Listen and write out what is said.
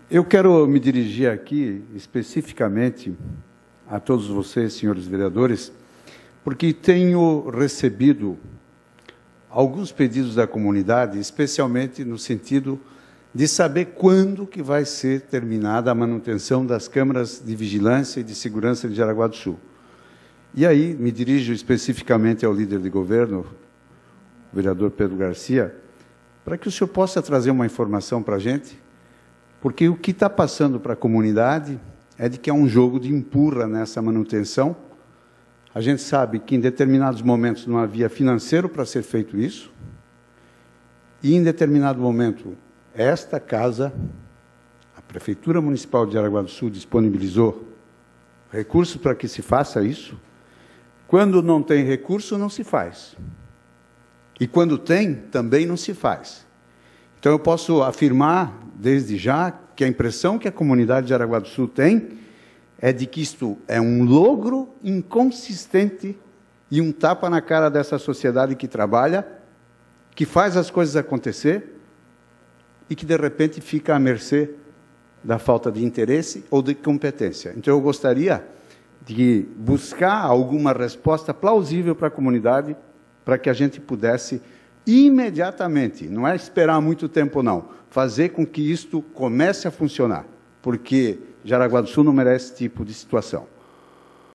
Eu quero me dirigir aqui especificamente a todos vocês, senhores vereadores, porque tenho recebido alguns pedidos da comunidade, especialmente no sentido de saber quando que vai ser terminada a manutenção das câmaras de vigilância e de segurança de Jaraguá do Sul. E aí me dirijo especificamente ao líder de governo, o vereador Pedro Garcia, para que o senhor possa trazer uma informação para a gente, porque o que está passando para a comunidade é de que há um jogo de empurra nessa manutenção. A gente sabe que em determinados momentos não havia financeiro para ser feito isso, e em determinado momento esta casa, a Prefeitura Municipal de Jaraguá do Sul disponibilizou recursos para que se faça isso. Quando não tem recurso, não se faz. E quando tem, também não se faz. Então eu posso afirmar, desde já, que a impressão que a comunidade de Jaraguá do Sul tem é de que isto é um logro inconsistente e um tapa na cara dessa sociedade que trabalha, que faz as coisas acontecer e que, de repente, fica à mercê da falta de interesse ou de competência. Então, eu gostaria de buscar alguma resposta plausível para a comunidade, para que a gente pudesse imediatamente, não é esperar muito tempo não, fazer com que isto comece a funcionar, porque Jaraguá do Sul não merece esse tipo de situação.